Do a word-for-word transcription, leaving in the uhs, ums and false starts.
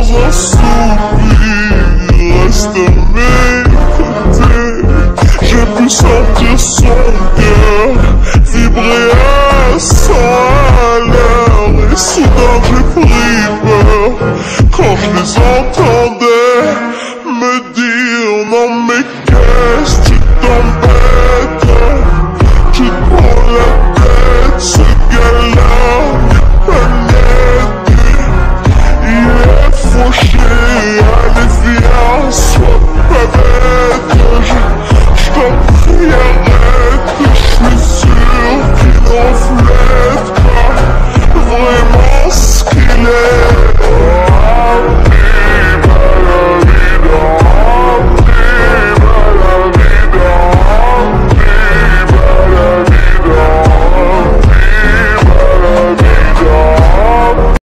un sourire reste à mes côtés. J'ai pu sentir son cœur vibrer à cent à l'heure, et soudain j'ai